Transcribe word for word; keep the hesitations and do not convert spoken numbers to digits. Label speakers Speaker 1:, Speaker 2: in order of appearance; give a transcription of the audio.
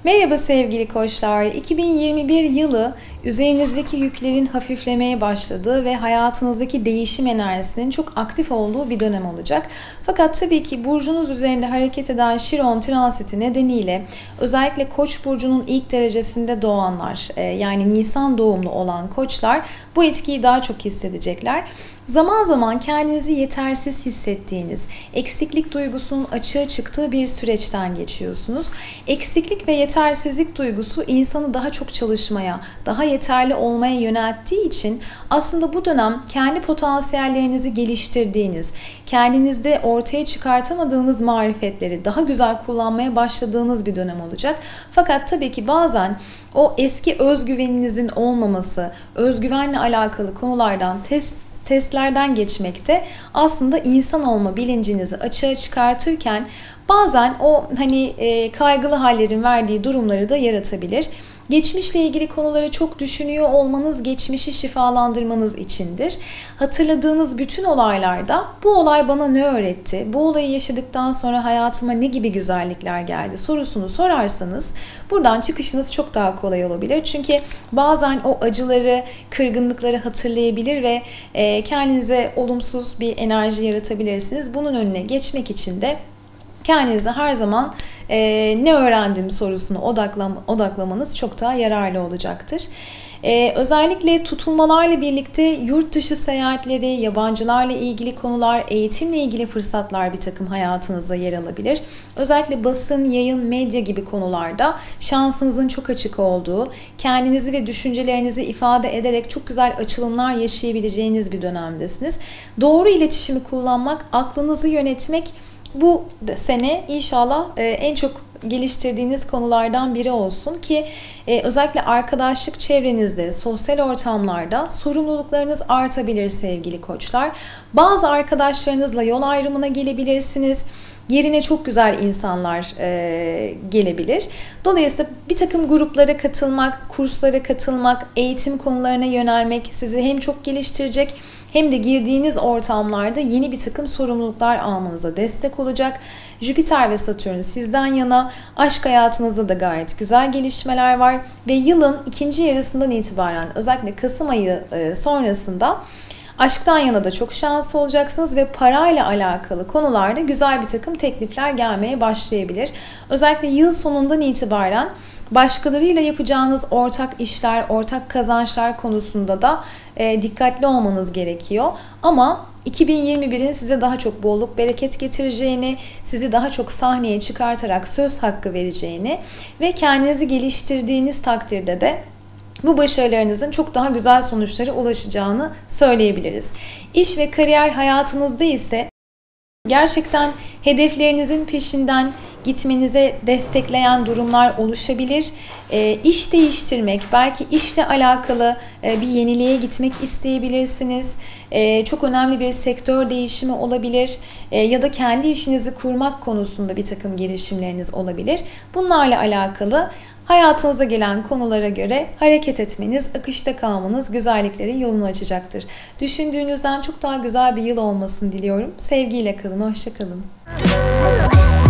Speaker 1: Merhaba sevgili koçlar. iki bin yirmi bir yılı üzerinizdeki yüklerin hafiflemeye başladığı ve hayatınızdaki değişim enerjisinin çok aktif olduğu bir dönem olacak. Fakat tabii ki burcunuz üzerinde hareket eden Şiron transiti nedeniyle özellikle Koç burcunun ilk derecesinde doğanlar, yani Nisan doğumlu olan koçlar bu etkiyi daha çok hissedecekler. Zaman zaman kendinizi yetersiz hissettiğiniz, eksiklik duygusunun açığa çıktığı bir süreçten geçiyorsunuz. Eksiklik ve yetersizlik duygusu insanı daha çok çalışmaya, daha yeterli olmaya yönelttiği için aslında bu dönem kendi potansiyellerinizi geliştirdiğiniz, kendinizde ortaya çıkartamadığınız marifetleri daha güzel kullanmaya başladığınız bir dönem olacak. Fakat tabii ki bazen o eski özgüveninizin olmaması, özgüvenle alakalı konulardan test testlerden geçmekte aslında insan olma bilincinizi açığa çıkartırken bazen o hani e, kaygılı hallerin verdiği durumları da yaratabilir. Geçmişle ilgili konuları çok düşünüyor olmanız geçmişi şifalandırmanız içindir. Hatırladığınız bütün olaylarda bu olay bana ne öğretti, bu olayı yaşadıktan sonra hayatıma ne gibi güzellikler geldi sorusunu sorarsanız buradan çıkışınız çok daha kolay olabilir. Çünkü bazen o acıları, kırgınlıkları hatırlayabilir ve kendinize olumsuz bir enerji yaratabilirsiniz. Bunun önüne geçmek için de kendinize her zaman e, ne öğrendim sorusuna odaklam odaklamanız çok daha yararlı olacaktır. Ee, özellikle tutulmalarla birlikte yurt dışı seyahatleri, yabancılarla ilgili konular, eğitimle ilgili fırsatlar bir takım hayatınızda yer alabilir. Özellikle basın, yayın, medya gibi konularda şansınızın çok açık olduğu, kendinizi ve düşüncelerinizi ifade ederek çok güzel açılımlar yaşayabileceğiniz bir dönemdesiniz. Doğru iletişimi kullanmak, aklınızı yönetmek bu sene inşallah en çok geliştirdiğiniz konulardan biri olsun ki özellikle arkadaşlık çevrenizde, sosyal ortamlarda sorumluluklarınız artabilir sevgili koçlar. Bazı arkadaşlarınızla yol ayrımına gelebilirsiniz. Yerine çok güzel insanlar e, gelebilir. Dolayısıyla bir takım gruplara katılmak, kurslara katılmak, eğitim konularına yönelmek sizi hem çok geliştirecek hem de girdiğiniz ortamlarda yeni bir takım sorumluluklar almanıza destek olacak. Jüpiter ve Satürn sizden yana, aşk hayatınızda da gayet güzel gelişmeler var ve yılın ikinci yarısından itibaren özellikle Kasım ayı sonrasında aşktan yana da çok şanslı olacaksınız ve parayla alakalı konularda güzel bir takım teklifler gelmeye başlayabilir. Özellikle yıl sonundan itibaren başkalarıyla yapacağınız ortak işler, ortak kazançlar konusunda da e, dikkatli olmanız gerekiyor. Ama iki bin yirmi birin size daha çok bolluk, bereket getireceğini, sizi daha çok sahneye çıkartarak söz hakkı vereceğini ve kendinizi geliştirdiğiniz takdirde de bu başarılarınızın çok daha güzel sonuçlara ulaşacağını söyleyebiliriz. İş ve kariyer hayatınızda ise gerçekten hedeflerinizin peşinden gitmenize destekleyen durumlar oluşabilir. E, iş değiştirmek, belki işle alakalı e, bir yeniliğe gitmek isteyebilirsiniz. E, çok önemli bir sektör değişimi olabilir. E, ya da kendi işinizi kurmak konusunda bir takım girişimleriniz olabilir. Bunlarla alakalı hayatınıza gelen konulara göre hareket etmeniz, akışta kalmanız güzelliklerin yolunu açacaktır. Düşündüğünüzden çok daha güzel bir yıl olmasını diliyorum. Sevgiyle kalın, hoşça kalın.